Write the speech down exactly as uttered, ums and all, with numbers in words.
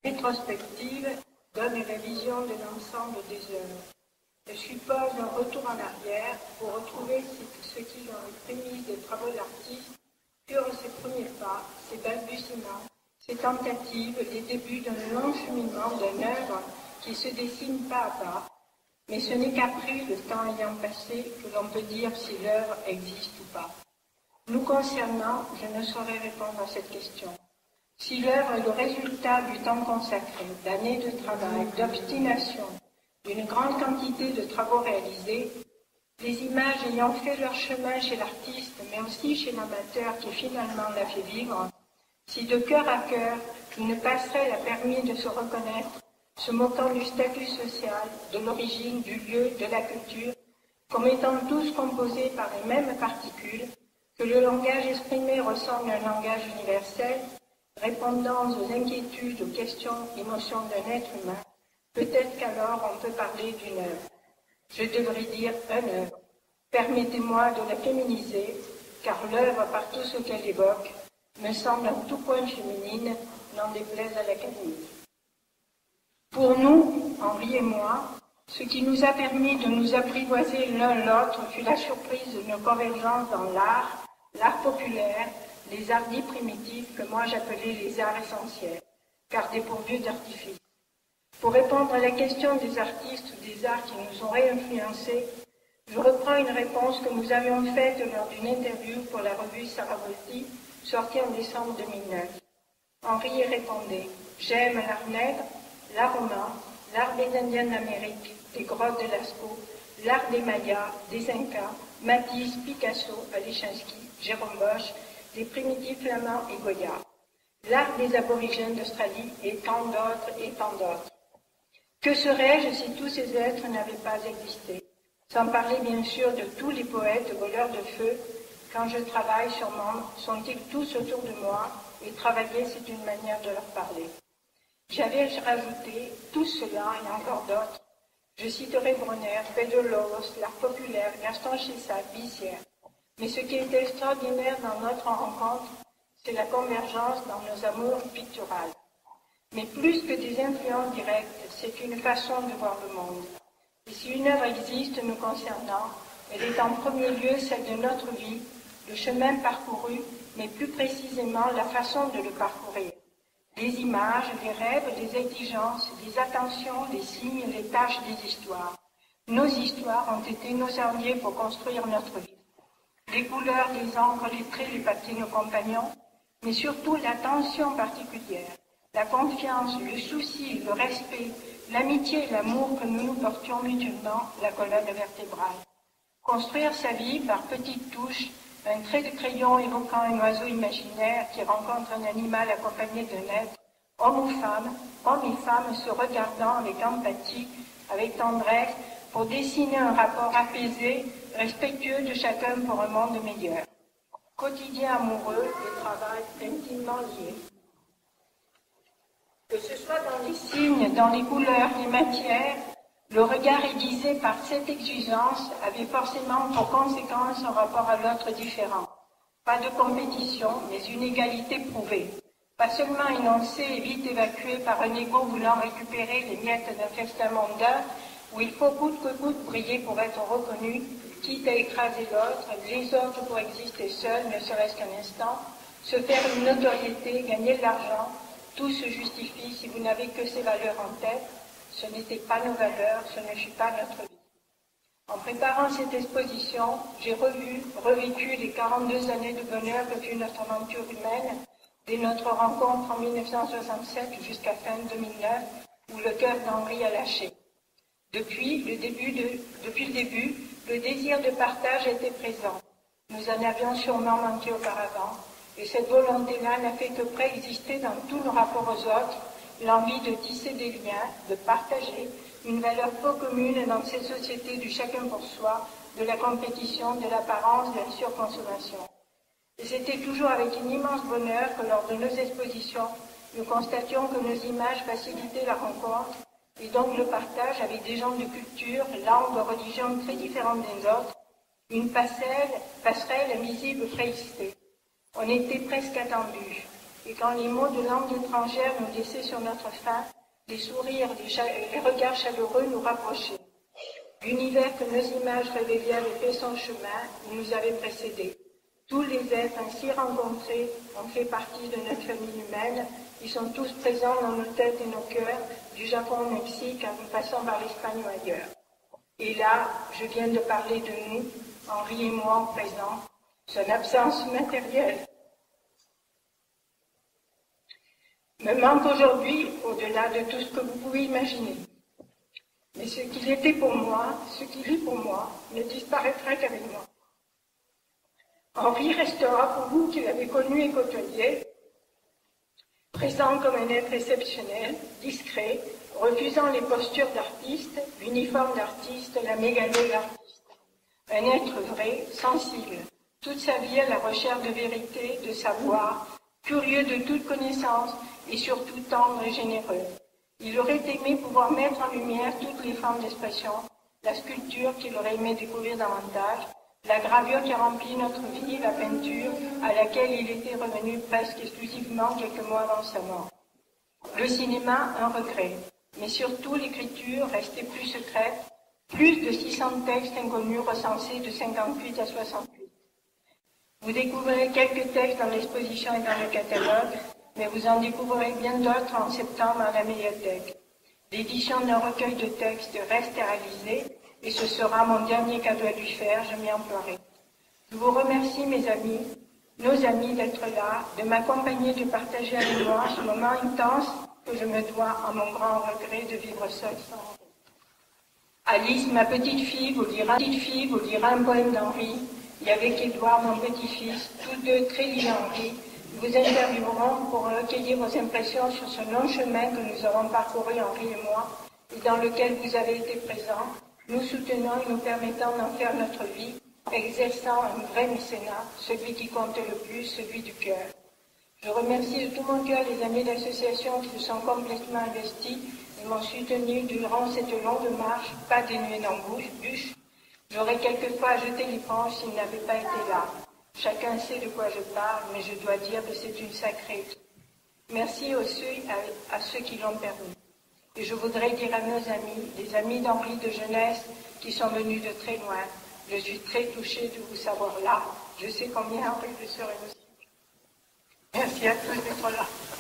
rétrospective donne la vision de l'ensemble des œuvres. Elle suppose un retour en arrière pour retrouver ce qui, dans les prémices des travaux de l'artiste, furent ses premiers pas, ses balbutiements, ses tentatives, les débuts d'un long cheminement d'une œuvre qui se dessine pas à pas. Mais ce n'est qu'après, le temps ayant passé, que l'on peut dire si l'œuvre existe ou pas. Nous concernant, je ne saurais répondre à cette question. Si l'œuvre est le résultat du temps consacré, d'années de travail, d'obstination, d'une grande quantité de travaux réalisés, les images ayant fait leur chemin chez l'artiste, mais aussi chez l'amateur qui finalement l'a fait vivre, si de cœur à cœur, une passerelle a permis de se reconnaître, se moquant du statut social, de l'origine, du lieu, de la culture, comme étant tous composés par les mêmes particules, que le langage exprimé ressemble à un langage universel, répondant aux inquiétudes, aux questions, émotions d'un être humain, peut-être qu'alors on peut parler d'une œuvre. Je devrais dire une œuvre. Permettez-moi de la féminiser, car l'œuvre, par tout ce qu'elle évoque, me semble en tout point féminine, n'en déplaise à l'Académie. Pour nous, Henri et moi, ce qui nous a permis de nous apprivoiser l'un l'autre fut la surprise de nos convergences dans l'art, l'art populaire, les arts dits primitifs que moi j'appelais les arts essentiels, car dépourvus d'artifice. Pour répondre à la question des artistes ou des arts qui nous ont réinfluencés, je reprends une réponse que nous avions faite lors d'une interview pour la revue Sarah Volti, sortie en décembre deux mille neuf. Henri y répondait « J'aime l'art nègre, l'art romain, l'art des Indiens d'Amérique, des grottes de Lascaux, l'art des Mayas, des Incas, Matisse, Picasso, Alechinsky, Jérôme Bosch, des primitifs flamands et Goya, l'art des aborigènes d'Australie et tant d'autres et tant d'autres. Que serais-je si tous ces êtres n'avaient pas existé? Sans parler bien sûr de tous les poètes voleurs de feu, quand je travaille sur Mende, sont-ils tous autour de moi, et travailler c'est une manière de leur parler. J'avais rajouté tout cela et encore d'autres. Je citerai Brunner, Pédolos, l'art populaire, Gaston Chessac, Bissière. Mais ce qui est extraordinaire dans notre rencontre, c'est la convergence dans nos amours picturales. Mais plus que des influences directes, c'est une façon de voir le monde. Et si une œuvre existe nous concernant, elle est en premier lieu celle de notre vie, le chemin parcouru, mais plus précisément la façon de le parcourir. Les images, les rêves, les exigences, les attentions, les signes, les tâches des histoires. Nos histoires ont été nos alliés pour construire notre vie. Les couleurs, les encres, les traits, les papiers, nos compagnons, mais surtout l'attention particulière, la confiance, le souci, le respect, l'amitié et l'amour que nous nous portions mutuellement, la colonne vertébrale. Construire sa vie par petites touches, un trait de crayon évoquant un oiseau imaginaire qui rencontre un animal accompagné d'un être, homme ou femme, homme et femme se regardant avec empathie, avec tendresse, pour dessiner un rapport apaisé, respectueux de chacun pour un monde meilleur. Quotidien amoureux et travail intimement liés. Que ce soit dans les signes, dans les couleurs, les matières, le regard aiguisé par cette exigence avait forcément pour conséquence un rapport à l'autre différent. Pas de compétition, mais une égalité prouvée. Pas seulement énoncée et vite évacuée par un égo voulant récupérer les miettes d'un festin mondain, où il faut coûte que coûte briller pour être reconnu, quitte à écraser l'autre, les autres pour exister seuls, ne serait-ce qu'un instant, se faire une notoriété, gagner de l'argent, tout se justifie si vous n'avez que ces valeurs en tête. Ce n'étaient pas nos valeurs, ce ne fut pas notre vie. En préparant cette exposition, j'ai revu, revécu les quarante-deux années de bonheur que fut notre aventure humaine, dès notre rencontre en mille neuf cent soixante-sept jusqu'à fin deux mille neuf, où le cœur d'Henri a lâché. Depuis le début, de, depuis le début, le désir de partage était présent. Nous en avions sûrement manqué auparavant, et cette volonté-là n'a fait que préexister dans tous nos rapports aux autres, l'envie de tisser des liens, de partager une valeur peu commune dans ces sociétés du chacun pour soi, de la compétition, de l'apparence, de la surconsommation. Et c'était toujours avec un immense bonheur que lors de nos expositions, nous constations que nos images facilitaient la rencontre et donc le partage avec des gens de culture, langues, religions très différentes des autres, une passerelle, passerelle visible préexistée. On était presque attendus. et quand les mots de langue étrangère nous laissaient sur notre faim, les sourires, les, les regards chaleureux nous rapprochaient. L'univers que nos images révélaient avait fait son chemin, il nous avait précédés. Tous les êtres ainsi rencontrés ont fait partie de notre famille humaine. Ils sont tous présents dans nos têtes et nos cœurs, du Japon au Mexique, en passant par l'Espagne ou ailleurs. Et là, je viens de parler de nous, Henri et moi en présent, son absence matérielle me manque aujourd'hui au-delà de tout ce que vous pouvez imaginer. Mais ce qu'il était pour moi, ce qu'il est pour moi, ne disparaîtra qu'avec moi. Henri restera pour vous qui l'avez connu et côtoyé, présent comme un être exceptionnel, discret, refusant les postures d'artiste, l'uniforme d'artiste, la mégalo d'artiste. Un être vrai, sensible, toute sa vie à la recherche de vérité, de savoir, curieux de toute connaissance et surtout tendre et généreux. Il aurait aimé pouvoir mettre en lumière toutes les formes d'expression, la sculpture qu'il aurait aimé découvrir davantage, la gravure qui remplit notre vie, la peinture à laquelle il était revenu presque exclusivement quelques mois avant sa mort. Le cinéma, un regret, mais surtout l'écriture restait plus secrète, plus de six cents textes inconnus recensés de cinquante-huit à soixante-huit. Vous découvrirez quelques textes dans l'exposition et dans le catalogue, mais vous en découvrirez bien d'autres en septembre à la médiathèque. L'édition d'un recueil de textes reste à réaliser, et ce sera mon dernier cadeau à lui faire, je m'y emploierai. Je vous remercie, mes amis, nos amis, d'être là, de m'accompagner, de partager avec moi ce moment intense que je me dois, à mon grand regret, de vivre seul sans. Alice, ma petite fille, vous lira, petite fille, vous lira un poème d'Henri, et avec Édouard, mon petit-fils, tous deux très liés à Henri, nous vous interviewerons pour recueillir vos impressions sur ce long chemin que nous avons parcouru, Henri et moi, et dans lequel vous avez été présents, nous soutenant et nous permettant d'en faire notre vie, exerçant un vrai mécénat, celui qui compte le plus, celui du cœur. Je remercie de tout mon cœur les amis d'association qui se sont complètement investis et m'ont soutenu durant cette longue marche, pas dénuée d'embûches. J'aurais quelquefois jeté l'éponge s'ils n'avaient pas été là. Chacun sait de quoi je parle, mais je dois dire que c'est une sacrée. Merci aussi à, à ceux qui l'ont permis. Et je voudrais dire à nos amis, les amis d'Henri de jeunesse qui sont venus de très loin, je suis très touchée de vous savoir là. Je sais combien Henri le serait aussi. Merci à tous d'être là.